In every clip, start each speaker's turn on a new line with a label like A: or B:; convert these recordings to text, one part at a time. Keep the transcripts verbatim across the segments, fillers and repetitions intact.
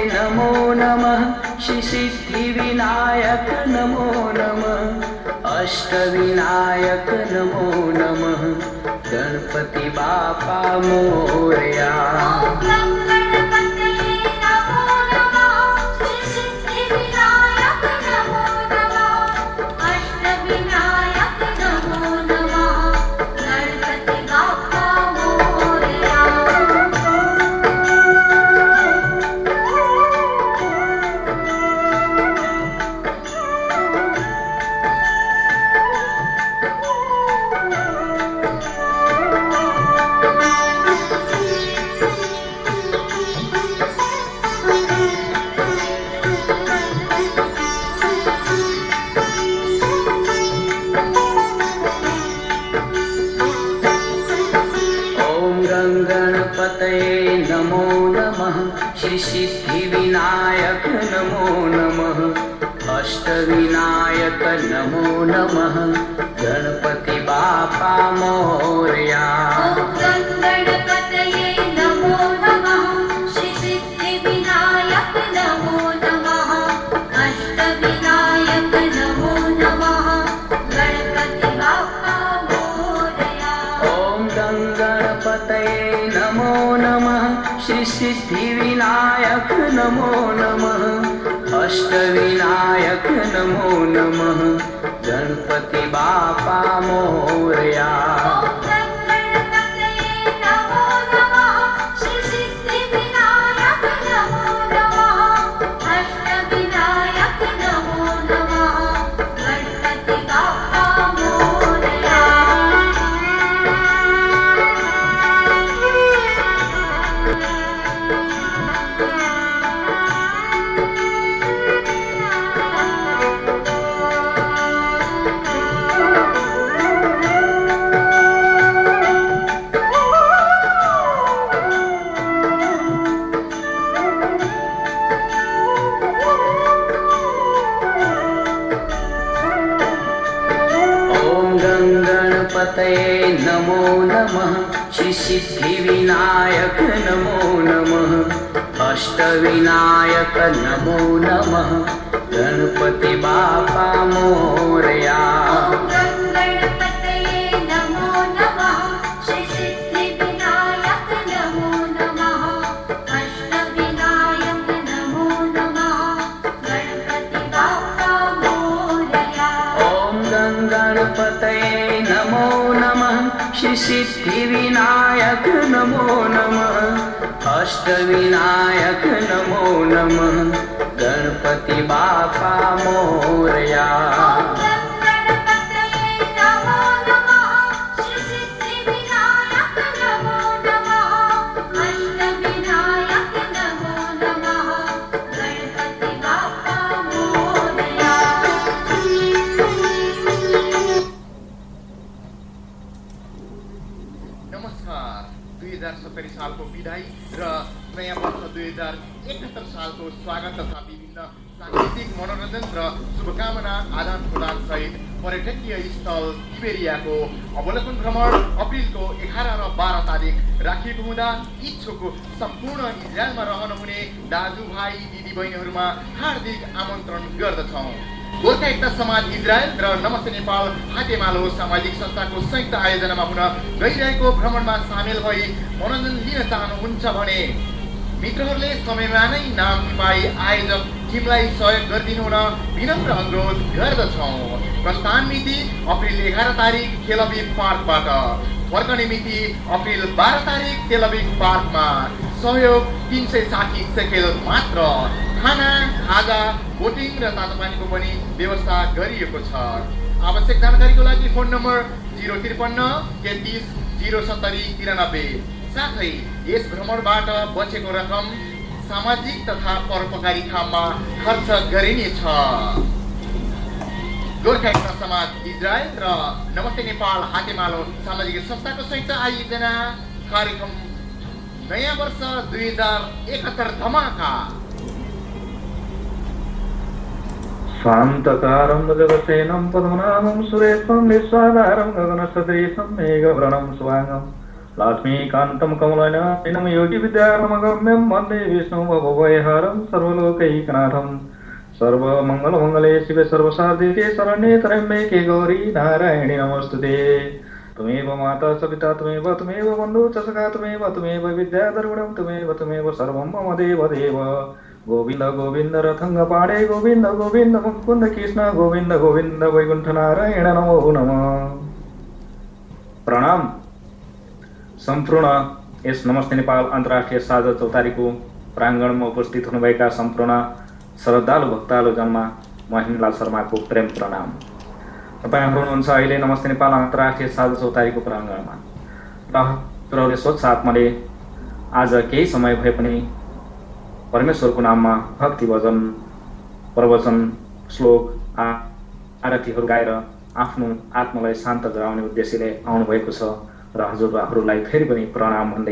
A: नमो नमः श्री सिद्धि विनायक नमो नमः अष्टविनायक नमो नमः गणपति बापा मोरया। नमो नमः श्री सिद्धि विनायक नमो नमः अष्टविनायक नमो नमः गणपति बापा मोरया।
B: गणपतये नमो नमः श्री सिद्धि विनायक नमो नमः अष्टविनायक नमो नमः गणपति बापा मोरया।
A: ओम गणपतये नमो नमः श्री सिद्धि विनायक नमो नमः अष्टविनायक नमो नमः गणपति बापा मोरया। गणपतये नमो नमः श्री सिद्धि विनायक नमो नमः अष्टविनायक नमो नमः गणपति बापा मोरया।
B: गणपतये नमो नमः श्री सिद्धि विनायक नमो नमः अष्टविनायक नमो नमः गणपति बापा मोरया।
A: ओम गणपतये नमो नमः श्री सिद्धि विनायक नमो नमः अष्टविनायक नमो नमः गणपति बापा मोरया।
C: सत्तरी सालको विदाई र नयाँ वर्ष दुई हजार एकहत्तर सालको स्वागत तथा विभिन्न सांस्कृतिक मनोरञ्जन र शुभकामना आदान प्रदान सहित पर्यटकीय स्थल इबेरियाको अवलोकन भ्रमण अप्रिलको एघार र बाह्र तारिक राखिएको हुँदा इच्छुक सम्पूर्ण इजरायलमा रहनुहुने दाजुभाइ दिदीबहिनीहरूमा हार्दिक आमन्त्रण गर्दछौँ। गोर्खा एकता समाज इजरायल र नमस्ते नेपाल हातेमालो सामाजिक संस्थाको संयुक्त आयोजनामा हुन गइरहेको भ्रमणमा सामेल भई मनोरञ्जन लिन चाहनुहुन्छ भने मित्रहरूले समयमा नै नाम पाई आयोजक टिमलाई सहयोग गरिदिनु हुन विनम्र अनुरोध गर्दछौँ। प्रस्थान मिति अप्रिल एघार तारिक तेल अभिभ पार्कबाट, फर्कने मिति अप्रिल बाह्र तारिक तेल अभिभ पार्कमा। सहयोग तीन सय साठी सेकेल मात्र। खाना खाजा बोटिङ र तातो पानीको पनि व्यवस्था गरिएको छ। आवश्यक जानकारीको लागि फोन नम्बर जिरो त्रिपन्न तेत्तिस जिरो सत्तरी तिरानब्बे। साथै यस भ्रमणबाट बचेको रकम सामाजिक तथा परोपकारी काममा खर्च गरिनेछ। गोर्खा एकता समाज इजरायल र नमस्ते नेपाल हातेमालो सामाजिक संस्थाको संयुक्त आयोजना कार्यक्रम नयाँ वर्ष दुई हजार एकहत्तर धमाका।
D: शान्तकारं जगसेनं पद्मनाभं सुरेशं विश्वाधारं गगनसदृशं मेघवर्णं स्वांगं लक्ष्मीकान्तं कमलनयनं योगिविद्यारमगम्यं वन्दे विष्णुभवभयहरं सर्वलोकैकनाथं सर्वमङ्गलमङ्गले शिवे सर्वसाधिके शरण्ये त्र्यम्बके गौरी नारायणी नमोस्तुते। त्वमेव माता च पिता त्वमेव त्वमेव बन्धु च सखा त्वमेव त्वमेव विद्याधर्मणं त्वमेव त्वमेव सर्वं मम देव देव। गोविन्द गोविन्द रथङ्गपाणे गोविन्द गोविन्द मुकुन्द कृष्ण गोविन्द गोविन्द वैकुण्ठ नारायण नमो नमः। प्रणाम। सम्पूर्ण यस नमस्ते नेपाल अन्तर्राष्ट्रिय साझा चौतारीको प्राङ्गणमा उपस्थित हुनुभएका सम्पूर्ण श्रद्धालु भक्तालुजनमा म हिमलाल शर्माको प्रेम प्रणाम। तपाईहरु हुनुहुन्छ अहिले नमस्ते नेपाल अन्तर्राष्ट्रिय साझा चौतारीको प्राङ्गणमा। तपाईँहरूले स्वच्छ आत्माले आज केही समय भए पनि परमेश्वरको नाममा भक्ति भजन प्रवचन श्लोक आरतीहरू गाएर आफ्नो आत्मालाई शान्त गराउने उद्देश्यले आउनुभएको छ र हजुरहरूलाई फेरि पनि प्रणाम भन्दै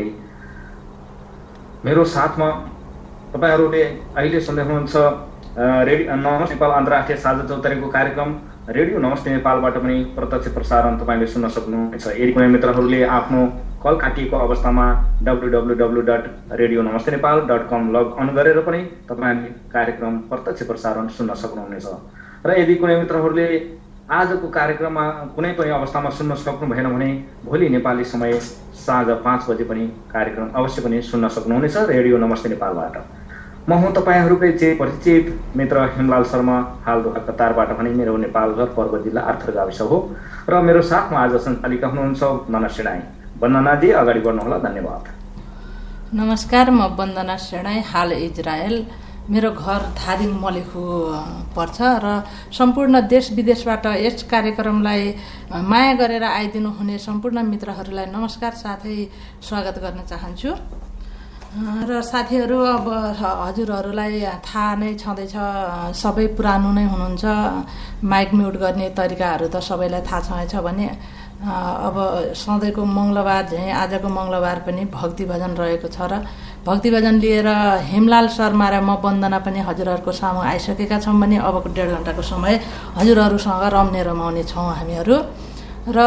D: मेरो साथमा तपाईहरूले अहिले सुन्दै हुनुहुन्छ रेडियो नमस्ते नेपाल अन्तर्राष्ट्रिय साझा चौतारीको कार्यक्रम रेडियो नमस्ते नेपालबाट पनि प्रत्यक्ष प्रसारण तपाईँले सुन्न सक्नुहुनेछ। यदि कुनै मित्रहरूले आफ्नो कल काटिएको अवस्थामा W W W dot radio Namaste Nepal dot कम लगअन गरेर पनि तपाईँले कार्यक्रम प्रत्यक्ष प्रसारण सुन्न सक्नुहुनेछ। र यदि कुनै मित्रहरूले आजको कार्यक्रममा कुनै पनि अवस्थामा सुन्न सक्नु भएन भने भोलि नेपाली समय साँझ पाँच बजे पनि कार्यक्रम अवश्य पनि सुन्न सक्नुहुनेछ रेडियो नमस्ते नेपालबाट। म हुँ तपाईँहरूकै जे परिचित मित्र हिमलाल शर्मा, हाल दोहा कतारबाट भने मेरो नेपाल घर पर्वत जिल्ला आर्थर गाविस हो र मेरो साथमा आज सञ्चालिका हुनुहुन्छ वन्दना सेडाई। वन्दनाजी अगाडि बढ्नुहोला, धन्यवाद।
E: नमस्कार, म वन्दना सेडाई, हाल इजरायल, मेरो घर धादिङ मलेखु पर्छ र सम्पूर्ण देश विदेशबाट यस कार्यक्रमलाई माया गरेर आइदिनु हुने सम्पूर्ण मित्रहरूलाई नमस्कार साथै स्वागत गर्न चाहन्छु। र साथीहरू, अब हजुरहरूलाई थाहा नै छँदैछ, सबै पुरानो नै हुनुहुन्छ, माइक म्युट गर्ने तरिकाहरू त सबैलाई थाहा छँदैछ भने अब सधैँको मङ्गलबार झैँ आजको मङ्गलबार पनि भक्ति भजन रहेको छ र भक्ति भजन लिएर हिमलाल शर्मा र म वन्दना पनि हजुरहरूको सामु आइसकेका छौँ भने अबको डेढ घन्टाको समय हजुरहरूसँग रम्ने रमाउने छौँ हामीहरू। र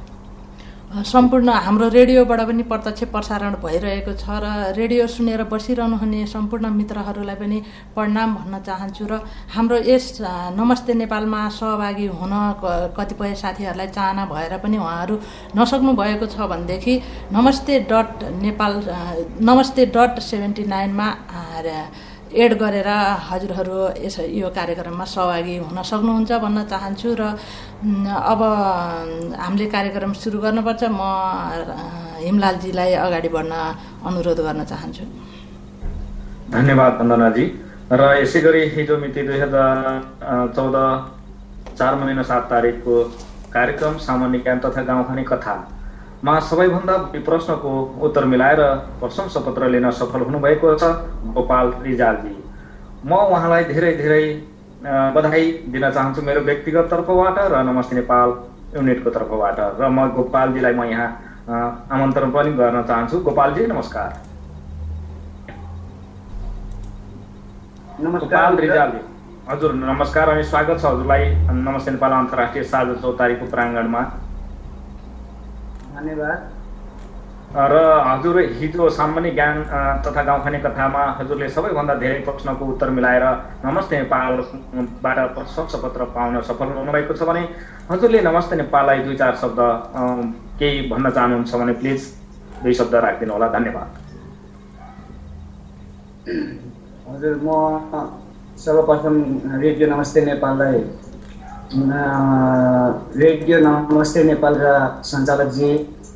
E: सम्पूर्ण हाम्रो रेडियोबाट पनि प्रत्यक्ष प्रसारण भइरहेको छ र रेडियो सुनेर बसिरहनु हुने सम्पूर्ण मित्रहरूलाई पनि प्रणाम भन्न चाहन्छु। र हाम्रो यस नमस्ते नेपालमा सहभागी हुन कतिपय साथीहरूलाई चाहना भएर पनि उहाँहरू नसक्नु भएको छ भनेदेखि नमस्ते डट नेपाल नमस्ते डट सेभेन्टी नाइनमा एड गरेर हजुरहरू यस यो कार्यक्रममा सहभागी हुन सक्नुहुन्छ भन्न चाहन्छु। र अब हामीले कार्यक्रम सुरु गर्नुपर्छ। म हिमलालजीलाई अगाडि बढ्न अनुरोध गर्न चाहन्छु।
D: धन्यवाद वन्दनाजी। र यसै गरी हिजो मिति दुई हजार चौध चार महिना सात तारिकको कार्यक्रम सामान्य ज्ञान तथा गाउँखाने कथामा सबैभन्दा प्रश्नको उत्तर मिलाएर प्रशंसा पत्र लिन सफल हुनुभएको छ गोपाल रिजालजी। म उहाँलाई धेरै धेरै बधाई दिन चाहन्छु मेरो व्यक्तिगत तर्फबाट र नमस्ते नेपाल युनिटको तर्फबाट। र म गोपालजीलाई म यहाँ आमन्त्रण पनि गर्न चाहन्छु। गोपालजी नमस्कार।
F: नमस्कार
D: रिजालजी। हजुर नमस्कार अनि स्वागत छ हजुरलाई नमस्ते नेपाल अन्तर्राष्ट्रिय साझा चौतारीको प्राङ्गणमा।
F: धन्यवाद।
D: र हजुर हिजो सामान्य ज्ञान तथा गाउँखाने कथामा हजुरले सबैभन्दा धेरै प्रश्नको उत्तर मिलाएर नमस्ते नेपालबाट प्रशंसा पत्र पाउन सफल हुनुभएको छ भने हजुरले नमस्ते नेपाललाई दुई चार शब्द केही भन्न चाहनुहुन्छ भने प्लिज दुई शब्द राखिदिनु होला, धन्यवाद।
F: हजुर, म सर्वप्रथम रेडियो नमस्ते नेपाललाई रेडियो नमस्ते नेपालका सञ्चालकजी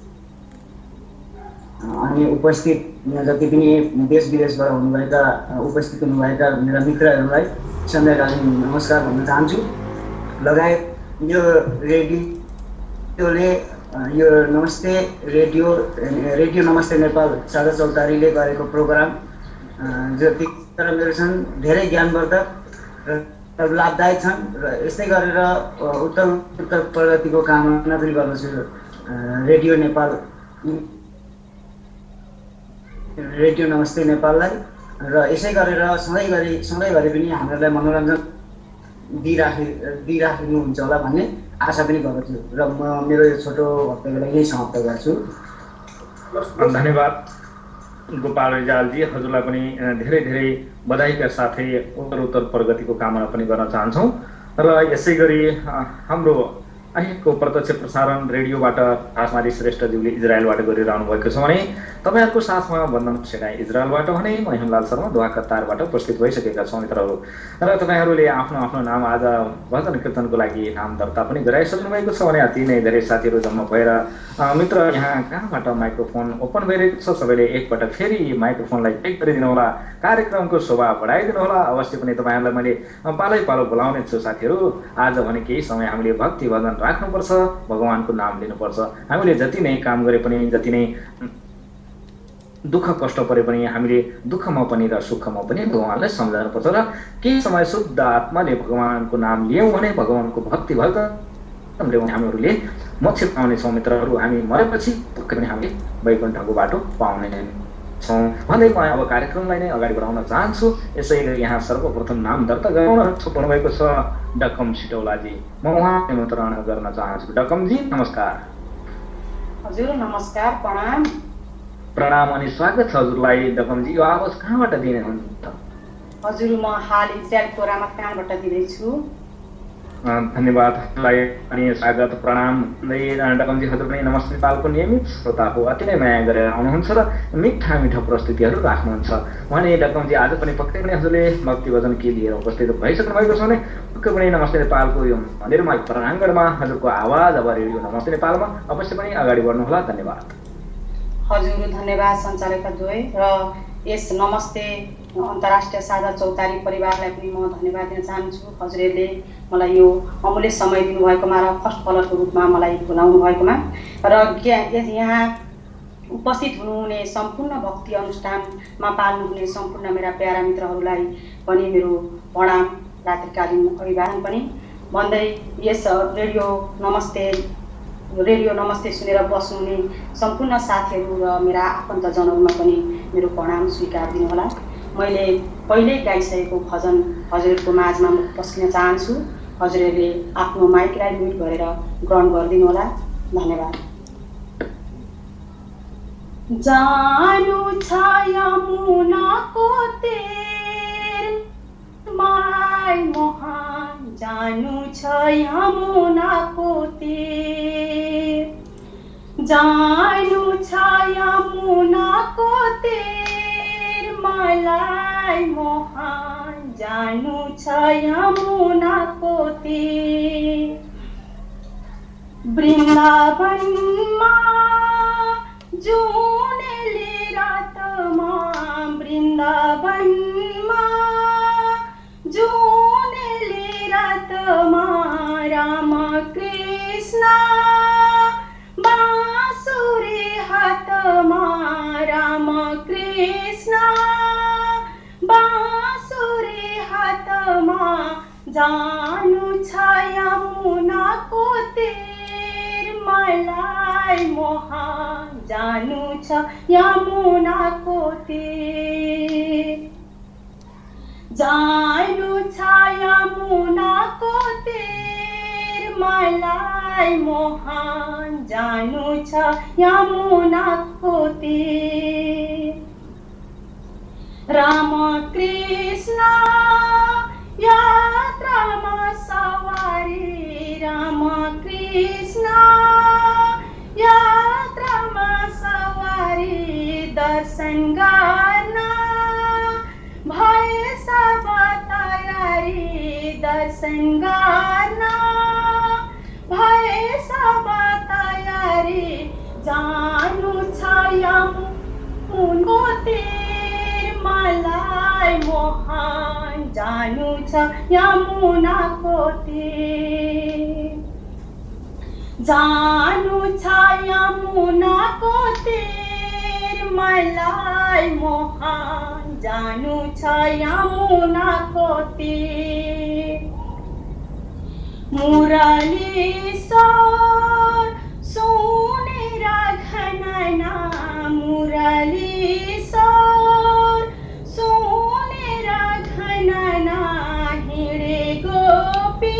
F: अनि उपस्थित जति पनि देश विदेशबाट हुनुभएका उपस्थित हुनुभएका मेरा मित्रहरूलाई सन्ध्याकालीन नमस्कार भन्न चाहन्छु। लगायत यो रेडियोले यो नमस्ते रेडियो रेडियो नमस्ते नेपाल साझा चौतारीले गरेको प्रोग्राम जति मेरो छन् धेरै ज्ञानवर्धक र लाभदायक छन् र यस्तै गरेर उत्तर उत्तर प्रगतिको कामना पनि गर्दछु रेडियो नेपाल रेडियो नमस्ते नेपाललाई। र यसै गरेर सधैँभरि सधैँभरि पनि हामीहरूलाई मनोरञ्जन दिइराखि दिइराख्नुहुन्छ होला भन्ने आशा पनि गर्दछु। र म मेरो यो छोटो वक्तव्यलाई यही समाप्त गर्छु।
D: धन्यवाद गोपाल रिजालजी, हजुरलाई पनि धेरै धेरै बधाईका साथै उत्तरोत्तर प्रगतिको कामना पनि गर्न चाहन्छौँ। र यसै गरी हाम्रो अहिलेको प्रत्यक्ष प्रसारण रेडियोबाट आसमारी श्रेष्ठज्यूले इजरायलबाट गरिरहनु भएको छ भने तपाईँहरूको साथमा वन्दन सेनाई इजरायलबाट भने म हेमलाल शर्मा दोहा कतारबाट उपस्थित भइसकेका छौँ मित्रहरू। र तपाईँहरूले आफ्नो आफ्नो नाम आज भजन कीर्तनको लागि नाम दर्ता पनि गराइसक्नु भएको छ भने अति नै धेरै साथीहरू जम्मा भएर मित्र यहाँ कहाँबाट माइक्रोफोन ओपन भइरहेको छ, सबैले एकपटक फेरि माइक्रोफोनलाई टेक गरिदिनु होला, कार्यक्रमको शोभा बढाइदिनु होला। अवश्य पनि तपाईँहरूलाई मैले पालै पालो बोलाउने छु साथीहरू। आज भने केही समय हामीले भक्ति भजन राख्नुपर्छ, भगवानको नाम लिनुपर्छ। हामीले जति नै काम गरे पनि, जति नै दुःख कष्ट परे पनि हामीले दुःखमा पनि र सुखमा पनि भगवानलाई सम्झाउनुपर्छ र केही समय शुद्ध आत्माले भगवानको नाम लियौँ भने, भगवानको भक्ति भजन ल्याउँ हामीहरूले मोक्ष पाउनेछौँ मित्रहरू। हामी मरेपछि पक्कै पनि हामीले वैकुण्ठको बाटो पाउने छौँ भन्दै म अब कार्यक्रमलाई नै अगाडि बढाउन चाहन्छु। यसैले यहाँ सर्वप्रथम नाम दर्ता गराउन छुट्याउनु भएको छ डकम सिटौलाजी, म उहाँ निमन्त्रण गर्न चाहन्छु। डकमजी नमस्कार।
G: हजुर नमस्कार, प्रणाम
D: प्रणाम अनि स्वागत छ हजुरलाई। डकमजी यो आवाज कहाँबाट दिनुहुन्छ?
G: हजुर म हाल इजरायलको रामाकानबाट दिँदैछु।
D: धन्यवाद अनि स्वागत प्रणाम। डकमजी हजुर पनि नमस्ते नेपालको नियमित श्रोता हो, अति नै माया गरेर आउनुहुन्छ र मिठा मिठा प्रस्तुतिहरू राख्नुहुन्छ भने डकमजी आज पनि पक्कै पनि हजुरले भक्ति भजन के लिएर उपस्थित भइसक्नु भएको छ भने पक्कै पनि नमस्ते नेपालको यो निर्मल प्राङ्गणमा हजुरको आवाज अब रेडियो नमस्ते नेपालमा अवश्य पनि अगाडि बढ्नुहोला। धन्यवाद।
G: हजुर धन्यवाद सञ्चालक द्वय र यस नमस्ते अन्तर्राष्ट्रिय साझा चौतारी परिवारलाई पनि म धन्यवाद दिन चाहन्छु। हजुरहरूले मलाई यो अमूल्य समय दिनुभएकोमा र फर्स्ट कलरको रूपमा मलाई बोलाउनु भएकोमा र यहाँ उपस्थित हुनुहुने सम्पूर्ण भक्ति अनुष्ठानमा पाल्नुहुने सम्पूर्ण मेरा प्यारा मित्रहरूलाई पनि मेरो प्रणाम, रात्रिकालीन अभिवादन पनि भन्दै यस रेडियो नमस्ते रेडियो नमस्ते सुनेर बस्नुहुने सम्पूर्ण साथीहरू र मेरा आफन्तजनहरूमा पनि मेरो प्रणाम स्वीकार दिनुहोला। मैले पहिल्यै गाइसकेको भजन हजुरहरूको माझमा म पस्किन चाहन्छु। हजुरहरूले आफ्नो माइकलाई म्युट गरेर ग्रहण गरिदिनु होला। धन्यवाद। जानु छ यमुनाको तीर माई मोहन, जानु छ यमुनाको तीर, जानु छ यमुनाको तीर मलाई मोहन, जानु छ यमुनाको तीर। वृन्दावनमा जुनेली रातमा, वृन्दावनमा जुनेली रातमा राम कृष्ण बाँसुरी हातमा, राम कृष्ण बाँसुरी हातमा जानु छ यमुनाको तीर मलाई मोहन, जानु छ यमुनाको तीर, जानु छ यमुनाको तीर मलाई मोहन, जानु छ यमुनाको तीर। राम कृष्ण यात्रामा सवारी, राम कृष्ण यात्रामा सवारी दर्शन गर्न भए सब तयारी, दर्शन गर्न भए सब तयारी जानु छ यमुनाको तीर मलाई मोहन, जानु छ यमुनाको तीर, जानु छ यमुनाको तीर मलाई मोहन, जानु छ यमुनाको तीर। मुरली स्वर सुनेर घनना, मुरली स्वर सुनेर घनना हिँडे गोपी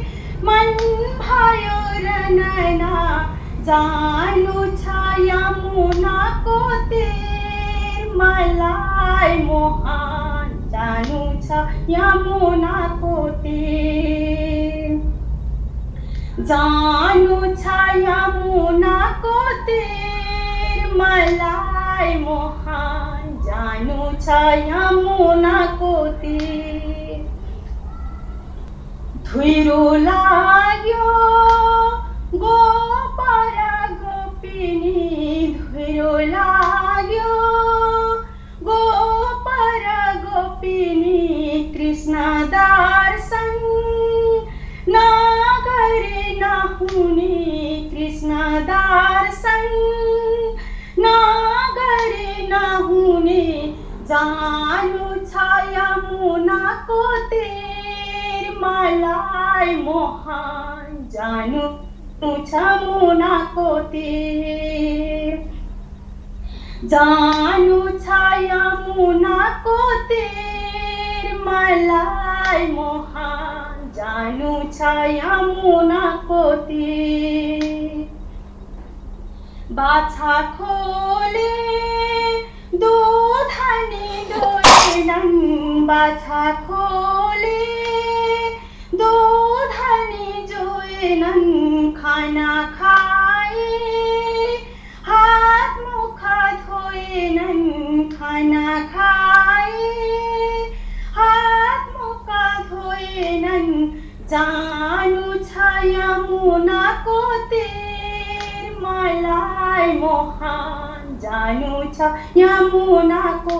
G: मन भयो रनना, जानु छ यमुना
H: यमुनाको तीर मलाई मोहन जानु छ यमुनाको तीर जानु छ यमुनाको तीर मलाई मोहन जानु छ यमुनाको तीर धुइरो लाग्यो गोपर गोपिनी धुइरो लाग्यो गोपर गोपिनी कृष्ण दर्शन नगरी नहुने कृष्ण दर्शन नगरी नहुने जानु छ यमुनाको तीर मलाई मोहन जानु छ यमुनाको तीर जानु छ यमुनाको तीर मलाई मोहन जानु छ यमुनाको तीर बाछा खोले दूधनी दोएनन् बाछा खोले दूधनी जोएनन् खाना खाए हात मुख धोएनन् खाना खाए हात मुख धोएनन् जानु छ यमुनाको तीर मलाई मोहन जानु छ यमुनाको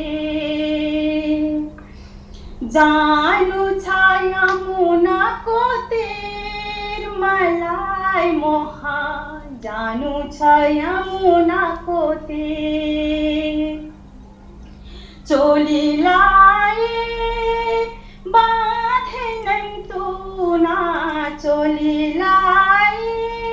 H: तीर जानु छ यमुनाको तीर मलाई मोहन जानु छ यमुनाको तीर चोलीलाई बाँधेनन् तुना चोलीलाई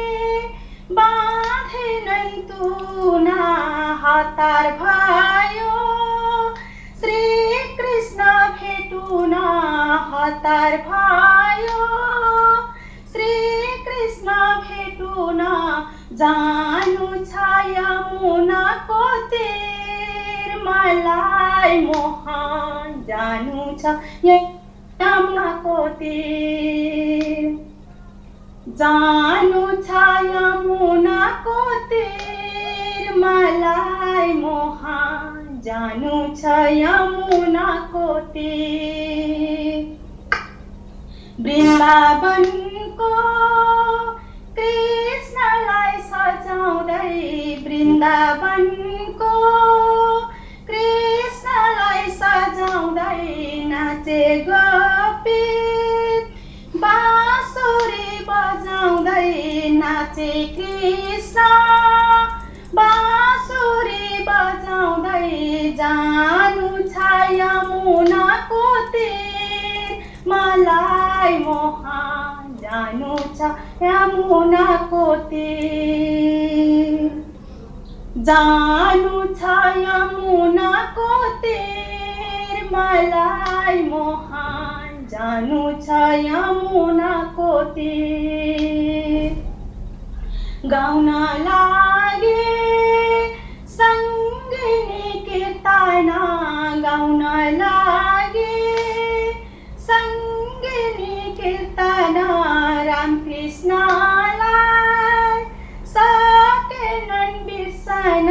H: बाँधेनन् तुना हतार भयो श्री कृष्ण भेटुन हतार भयो श्री कृष्ण भेटुन जानु छ यमुनाको तीर मलाई मोहन जानु छ यमुनाको तीर जानु छ यमुनाको तीर मलाई मोहन जानु छ यमुनाको तीर वृन्दावनको कृष्णलाई सजाउँदै वृन्दावनको कृष्णलाई सजाउँदै नाचे गोपी बाँसुरी बजाउँदै नाचे कृष्ण बाँसुरी बजाउँदै जानु छ यमुनाको तीर मलाई मोहन जानु छ यमुनाको तीर जानु छ यमुनाको तीर मलाई मोहन जानु छ यमुनाको तीर गाउन लागे सङ्गिनी कीर्तन गाउन लागे सङ्गिनी कीर्तन रामकृष्णलाई सकेनन् बिर्सन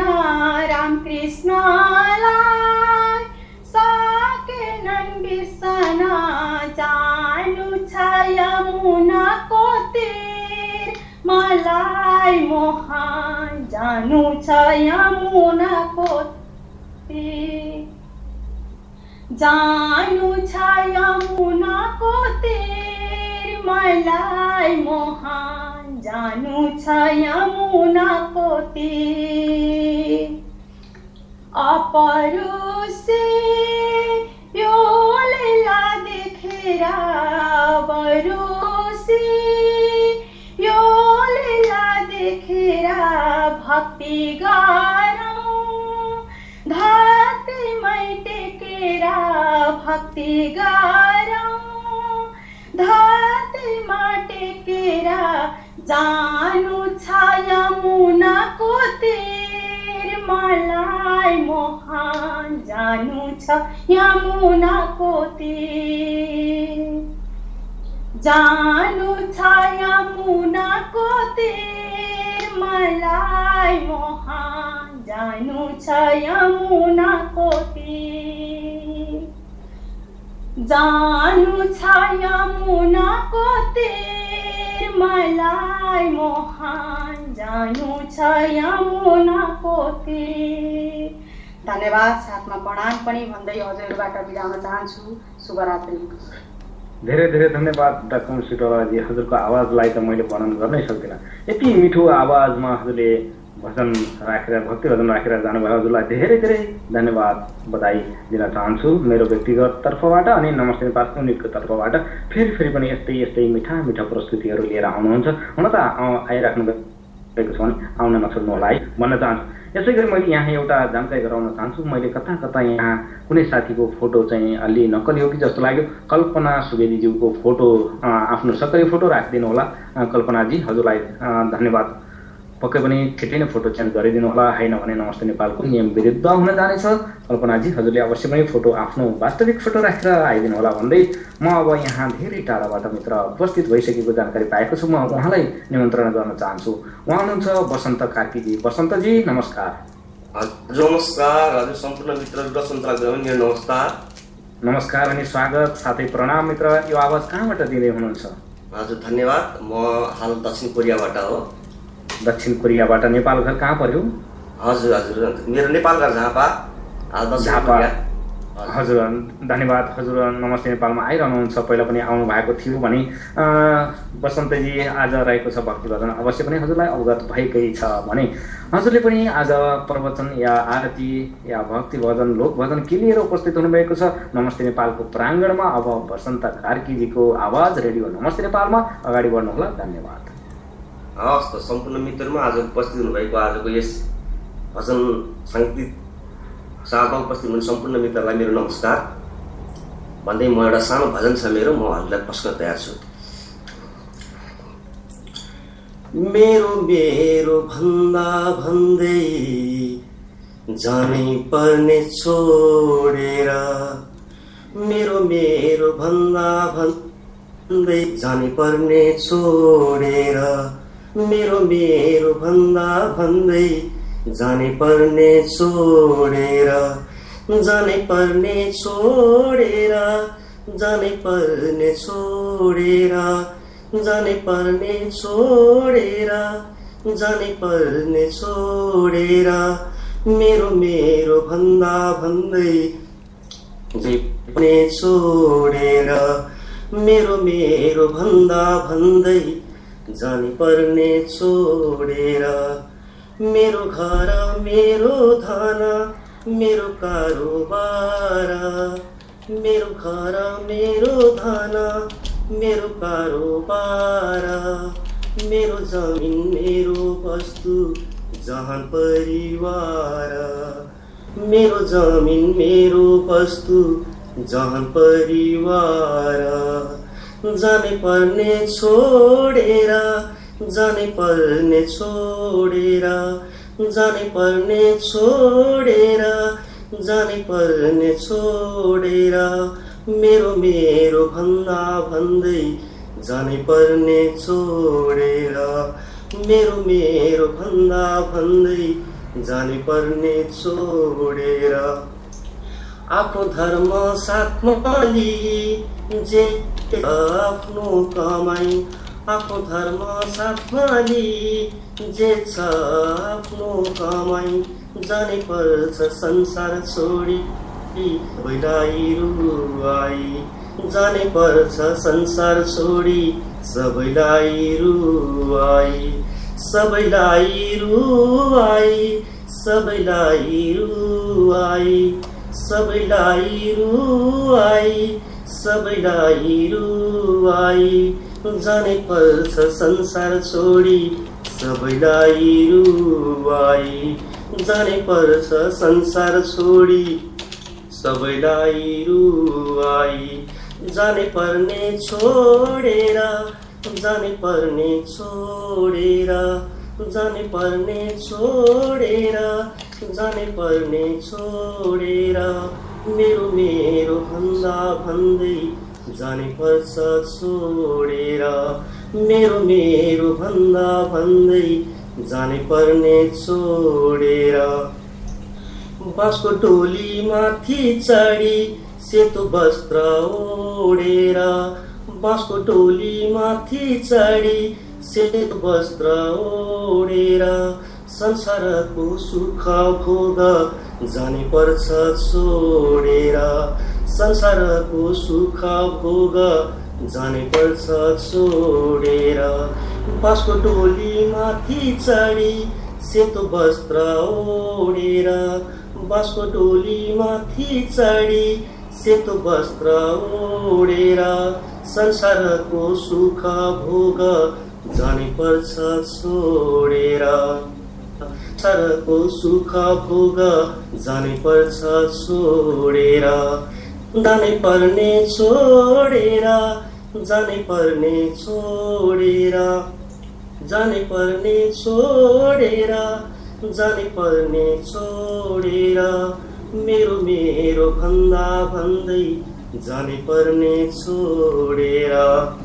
H: रामकृष्णलाई सकेनन् बिर्सन जानु छ यमुनाको तीर मलाई मोहन जानु छ यमुनाको तीर जानु छ यमुनाको तीर मलाई मोहन जानु छ यमुनाको तीर अपरुषी यो लीला देखेर बरुषी यो लीला देखेर भक्ति गरौँ धरतीमै टेकेर भक्ति गरौँ धरतीमा टेकेर जानु छ यमुनाको तीर यमुनाको तीर जानु छ यमुनाको तीर मलाई मोहन जानु छ यमुनाको तीर जानु छ यमुनाको तीर मलाई मोहन जानु छ यमुनाको तीर।
G: धन्यवाद। साथमा प्रणाम पनि भन्दै हजुरबाट बिदा हुन चाहन्छु। शुभरात्रि।
D: धेरै धेरै धन्यवाद डाक्टर सिटोलाजी। हजुरको आवाजलाई त मैले वर्णन गर्नै सक्दिनँ। यति मिठो आवाजमा हजुरले भजन राखेर भक्ति भजन राखेर जानुभयो। हजुरलाई धेरै धेरै धन्यवाद बधाई दिन चाहन्छु मेरो व्यक्तिगत तर्फबाट अनि नमस्ते नेपाल युनिटको तर्फबाट। फेरि फेरि पनि यस्तै यस्तै मिठा मिठा प्रस्तुतिहरू लिएर आउनुहुन्छ। हुन त आइराख्नु भएको छ भने आउन नछोड्नु होला है भन्न चाहन्छु। यसै गरी मैले यहाँ एउटा जानकारी गराउन चाहन्छु। मैले कता कता यहाँ कुनै साथीको फोटो चाहिँ अलि नक्कली हो कि जस्तो लाग्यो। कल्पना सुवेदीज्यूको फोटो आफ्नो सक्रिय फोटो राखिदिनु होला कल्पनाजी। हजुरलाई धन्यवाद। पक्कै पनि छिट्टै नै फोटो चेन्ज गरिदिनु होला, होइन भने नमस्ते नेपालको नियम विरुद्ध हुन जानेछ। कल्पनाजी हजुरले अवश्य पनि फोटो आफ्नो वास्तविक फोटो राखेर आइदिनु होला भन्दै म अब यहाँ धेरै टाढाबाट मित्र उपस्थित भइसकेको जानकारी पाएको छु। म उहाँलाई निमन्त्रण गर्न चाहन्छु। उहाँ हुनुहुन्छ वसन्त कार्कीजी। वसन्तजी नमस्कार।
I: हजुर नमस्कार। हजुर सम्पूर्ण मित्रहरू वसन्तलाई नमस्कार।
D: नमस्कार अनि स्वागत साथै प्रणाम मित्र। यो आवाज कहाँबाट दिँदै हुनुहुन्छ?
I: हजुर धन्यवाद। म हाल दक्षिण कोरियाबाट हो।
D: दक्षिण कोरियाबाट। नेपाल घर कहाँ पर्यो?
I: हजुर हजुर मेरो नेपाल घर झापा।
D: झापा। हजुर धन्यवाद। हजुर नमस्ते नेपालमा आइरहनुहुन्छ। पहिला पनि आउनु भएको थियो भने वसन्तजी आज रहेको छ भक्ति भजन अवश्य पनि हजुरलाई अवगत भएकै छ भने हजुरले पनि आज प्रवचन या आरती या भक्ति भजन लोक भजन के लिएर उपस्थित हुनुभएको छ नमस्ते नेपालको प्राङ्गणमा। अब वसन्त कार्कीजीको आवाज रेडियो नमस्ते नेपालमा अगाडि बढ्नुहोला। धन्यवाद।
I: हवस् त सम्पूर्ण मित्रमा आज उपस्थित हुनुभएको आजको यस भजन साङ्गीतिक सभामा उपस्थित हुने सम्पूर्ण मित्रलाई मेरो नमस्कार भन्दै म एउटा सानो भजन छ मेरो, म हजुरलाई प्रश्न तयार छु। मेरो मेरो भन्दा भन्दै जानै पर्ने छोडेर मेरो मेरो भन्दा भन्दै जानै पर्ने छोडेर मेरो मेरो भन्दा भन्दै जानै पर्ने छोडेर जानै पर्ने छोडेर जानै पर्ने छोडेर जानै पर्ने छोडेर जानै पर्ने छोडेर मेरो मेरो भन्दा भन्दै जानै छोडेर मेरो मेरो भन्दा भन्दै जानै पर्ने छोडेर मेरो घर मेरो धन मेरो कारोबार मेरो घर मेरो धन मेरो कारोबार मेरो जमिन मेरो वस्तु जहान परिवार मेरो जमिन मेरो वस्तु जहान परिवार जानै पर्ने छोडेर जानै पर्ने छोडेर जानै पर्ने छोडेर जानै पर्ने छोडेर मेरो मेरो भन्दा भन्दै जानै पर्ने छोडेर मेरो मेरो भन्दा भन्दै जानै पर्ने छोडेर आफ्नो धर्म साथमा लिई जे आफ्नो कमाई आफ्नो धर्म साथमा लिई जे छ आफ्नो कमाई जानै पर्छ संसार छोडी सबैलाई रुवाई जानै पर्छ संसार छोडी सबैलाई रुवाई सबैलाई रुवाई सबैलाई रुवाई सबैलाई रुवाई सबैलाई रुवाई जानै पर्छ संसार छोडी सबैलाई रुवाई जानै पर्छ संसार छोडी सबैलाई रुवाई जानै पर्ने छोडेर जानै पर्ने छोडेर जानै पर्ने छोडेर जानै पर्ने छोडेर मेरो मेरो भन्दा भन्दै जाने पर्छ छोडेर मेरो मेरो भन्दा भन्दै जाने पर्ने छोडेर बाँसको टोली माथि चढी सेतो वस्त्र ओढेर बाँसको टोली माथि चढी सेतो वस्त्र ओढेर संसारको सुख भोग जाने पर्छ छोडेर संसारको सुख भोग जाने पर्छ छोडेर बाँसको टोली माथि चढी सेतो वस्त्र ओढेर बाँसको टोली माथि चढी सेतो वस्त्र ओढेर संसारको सुख भोग जाने पर्छ छोडेर संसारको सुख भोग जाने पर्छ छोडेर जाने पर्ने छोडेर जाने पर्ने छोडेर जाने पर्ने छोडेर जाने पर्ने छोडेर मेरो मेरो भन्दा भन्दै जाने पर्ने छोडेर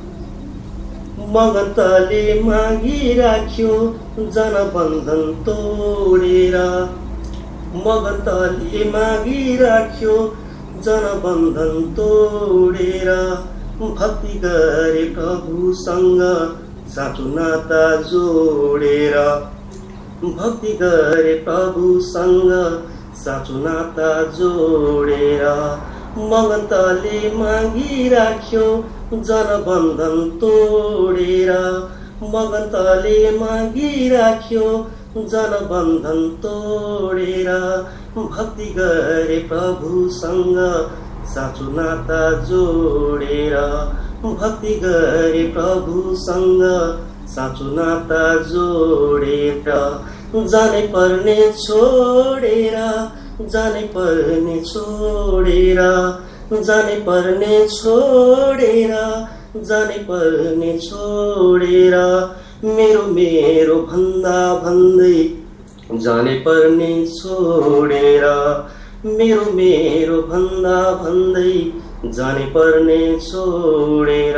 I: मगन्तले मागिराख्यो जनबन्धन तोडेर मगन्तले मागिराख्यो जनबन्धन तोडेर भक्ति गरे प्रभुसँग साँचो नाता जोडेर भक्ति गरे प्रभुसँग साँचो नाता जोडेर मगन्तले मागिराख्यो जनबन्धन तोडेर मगन्तले मागिराख्यो जनबन्धन तोडेर भक्ति गरे प्रभुसँग साँचो नाता जोडेर भक्ति गरे प्रभुसँग साँचो नाता जोडेर जाने पर्ने छोडेर जाने पर्ने छोडेर जाने पर्ने छोडेर जाने पर्ने छोडेर मेरो मेरो भन्दा भन्दै जाने पर्ने छोडेर मेरो मेरो भन्दा भन्दै जाने पर्ने छोडेर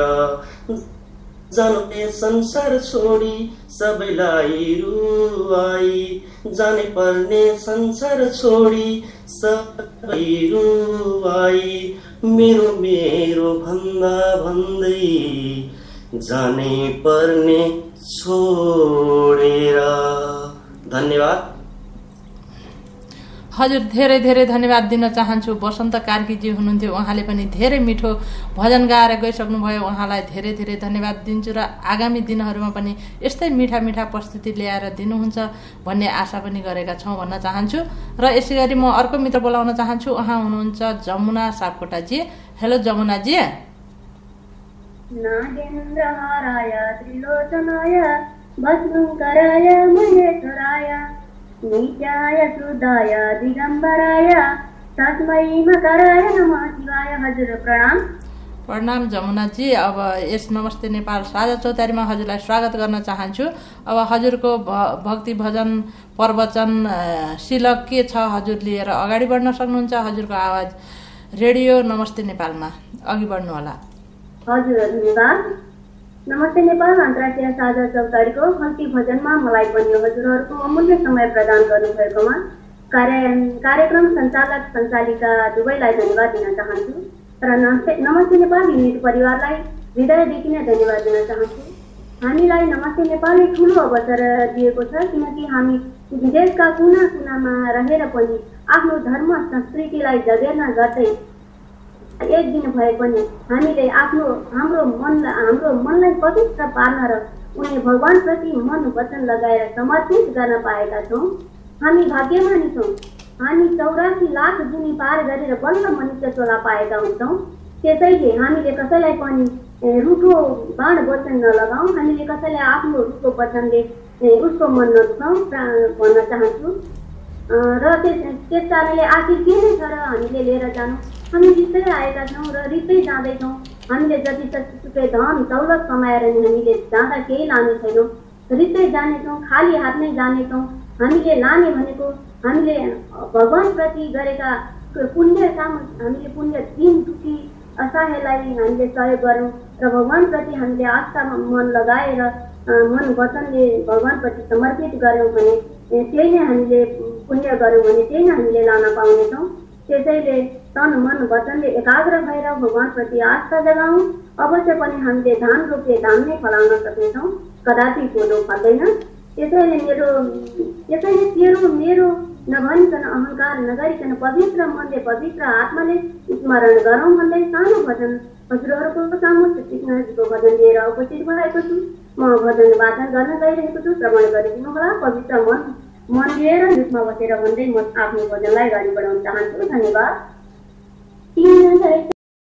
I: जाने संसार छोडी सबैलाई रुवाई जाने पर्ने संसार छोडी सबै रुवाई मेरो मेरो भन्दा भन्दै जाने पर्ने छोडेर। धन्यवाद।
E: हजुर धेरै धेरै धन्यवाद दिन चाहन्छु। वसन्त कार्कीजी हुनुहुन्थ्यो, उहाँले पनि धेरै मिठो भजन गाएर गइसक्नुभयो। उहाँलाई धेरै धेरै धन्यवाद दिन्छु र आगामी दिनहरूमा पनि यस्तै मिठा मिठा प्रस्तुति ल्याएर दिनुहुन्छ भन्ने आशा पनि गरेका छौँ भन्न चाहन्छु। र यसै गरी म अर्को मित्र बोलाउन चाहन्छु। उहाँ हुनुहुन्छ जमुना सापकोटाजी। हेलो जमुनाजी।
J: नागेन्द्रहाराय त्रिलोचनाय भस्मङ्कराय महेश्वराय नित्याय शुद्धाय दिगम्बराय तस्मै मकराय नमः शिवाय। हजुर प्रणाम।
E: प्रणाम जमुनाजी। अब यस नमस्ते नेपाल साझा चौतारीमा हजुरलाई स्वागत गर्न चाहन्छु। अब हजुरको भक्ति भजन प्रवचन शिलक के छ हजुर लिएर अगाडि बढ्न सक्नुहुन्छ। हजुरको आवाज रेडियो नमस्ते नेपालमा अघि बढ्नु होला।
J: हजुर धन्यवाद। नमस्ते नेपाल अन्तर्राष्ट्रिय साझा चौतारीको भक्ति भजनमा मलाई पनि हजुरहरूको अमूल्य समय प्रदान गर्नुभएकोमा कार्य कार्यक्रम सञ्चालक सञ्चालिका दुवैलाई धन्यवाद दिन चाहन्छु र नमस्ते नमस्ते नेपाल युनिट परिवारलाई हृदयदेखि नै धन्यवाद दिन चाहन्छु। हामीलाई नमस्ते नेपालले ठुलो अवसर दिएको छ, किनकि हामी विदेशका कुना कुनामा रहेर पनि आफ्नो धर्म संस्कृतिलाई जगेर्ना गर्दै एक दिन भए पनि हामीले आफ्नो हाम्रो मन हाम्रो मनलाई पवित्र पार्न र उनी भगवानप्रति मन वचन लगाएर समर्पित गर्न पाएका छौँ। हामी भाग्यमानी छौँ। हामी चौरासी लाख जुनी पार गरेर बल्ल मनुष्य चोला पाएका हुन्छौँ। त्यसैले हामीले कसैलाई पनि रुखो बाण वचन नलगाउँ, हामीले कसैलाई आफ्नो रुखो वचनले उसको मन नदुखाउँ भन्न चाहन्छु। र त्यस कारणले आखिर के नै छ र हामीले लिएर जानु, हामी रित्तै आएका छौँ र रित्तै जाँदैछौँ। हामीले जति सुकै धन दौलत कमाएर नि हामीले जाँदा केही लाने छैनौँ, रित्तै जानेछौँ, खाली हात नै जानेछौँ। हामीले लाने भनेको हामीले भगवानप्रति गरेका पुण्य काम हामीले पुण्य दिन दुखी असहायलाई हामीले सहयोग गरौँ र भगवान्प्रति हामीले आस्था मन लगाएर मन वचनले भगवान्प्रति समर्पित गऱ्यौँ भने त्यही नै हामीले पुण्य गऱ्यौँ भने त्यही नै हामीले लान पाउनेछौँ। त्यसैले तन मन वचनले एकाग्र भएर भगवान्प्रति आस्था जगाउँ। अवश्य पनि हामीले धान रोपे धान नै फलाउन सक्नेछौँ, कदापि कोदो फल्दैन। त्यसैले मेरो त्यसैले तेरो मेरो नभनिकन अहङ्कार नगरिकन पवित्र मनले पवित्र आत्माले स्मरण गरौँ भन्दै सानो भजन हजुरहरूको सामु कृष्णजीको भजन लिएर उपस्थित भएको छु। म भजन वाचन गर्न गइरहेको छु, श्रवण गरिदिनु होला। पवित्र मन मन लिएर युथमा बसेर भन्दै म आफ्नो भजनलाई अगाडि बढाउन चाहन्छु। धन्यवाद।